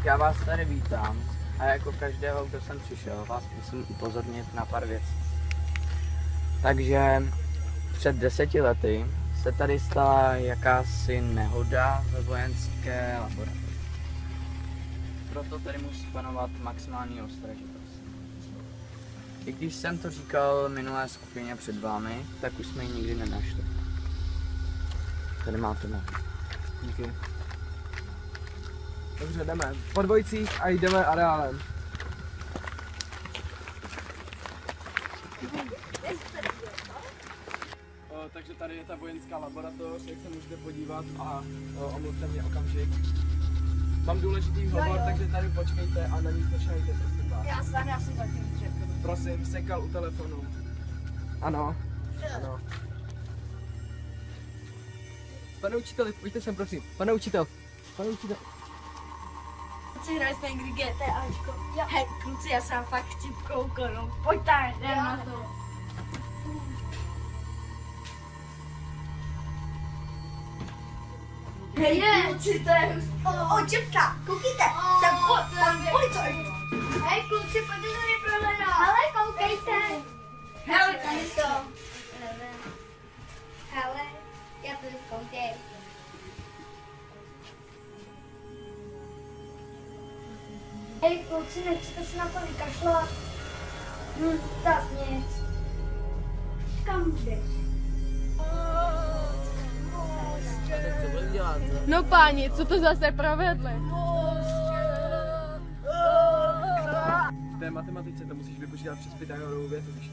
já vás tady vítám a jako každého, kdo jsem přišel, vás musím upozornit na pár věcí. Takže před 10 lety se tady stala jakási nehoda ve vojenské laboratoři. Proto tady musí panovat maximální ostražitost. I když jsem to říkal minulé skupině před vámi, tak už jsme ji nikdy nenašli. Tady máte na. Díky. Dobře, jdeme po dvojicích a jdeme areálem. Takže tady je ta vojenská laboratoř, jak se můžete podívat a omluvte mě okamžik. Mám důležitý hovor, takže tady počkejte a na nic nešahejte, prosím vás. Já jsem zatím řekl. Prosím, sekal u telefonu. Ano. Ano. Pane učiteli, pojďte sem, prosím. Pane učitel. Pane učitel. Kluci, hrali jste někdy GTAčko? Hej, kluci, já se vám fakt chci kouknout. Pojďte, jdem na to. Hej, kluci, to je očepka, koukejte, jsem policajt. Hej, kluci, pojďte se mě prohledat. Hele, koukejte. Hele, tady to. Hele, já to koukej. Hej, kluci, nechcete se na to vykašlat? Tak nic. Kam jdeš? No páni, co to zase provedli? V té matematice to musíš vypočítat přes Pythagorovou větu, víš?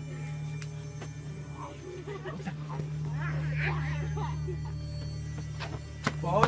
Pojď.